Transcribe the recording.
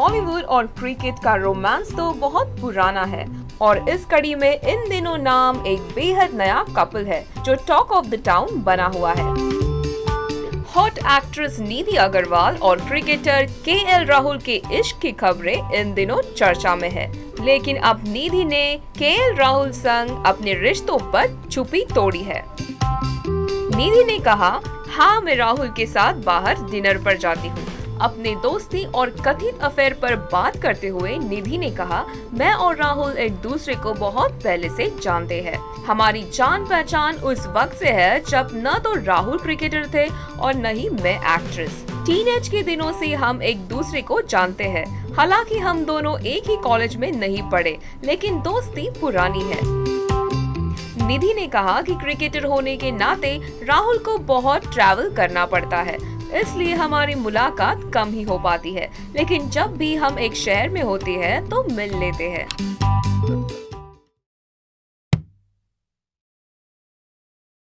बॉलीवुड और क्रिकेट का रोमांस तो बहुत पुराना है और इस कड़ी में इन दिनों नाम एक बेहद नया कपल है जो टॉक ऑफ द टाउन बना हुआ है। हॉट एक्ट्रेस निधि अग्रवाल और क्रिकेटर KL राहुल के इश्क की खबरें इन दिनों चर्चा में है, लेकिन अब निधि ने KL राहुल संग अपने रिश्तों पर चुप्पी तोड़ी है। निधि ने कहा, हाँ मैं राहुल के साथ बाहर डिनर पर जाती हूँ। अपने दोस्ती और कथित अफेयर पर बात करते हुए निधि ने कहा, मैं और राहुल एक दूसरे को बहुत पहले से जानते हैं। हमारी जान पहचान उस वक्त से है जब न तो राहुल क्रिकेटर थे और न ही मैं एक्ट्रेस। टीनेज के दिनों से हम एक दूसरे को जानते हैं। हालांकि हम दोनों एक ही कॉलेज में नहीं पढ़े, लेकिन दोस्ती पुरानी है। निधि ने कहा कि क्रिकेटर होने के नाते राहुल को बहुत ट्रैवल करना पड़ता है, इसलिए हमारी मुलाकात कम ही हो पाती है, लेकिन जब भी हम एक शहर में होते हैं तो मिल लेते हैं।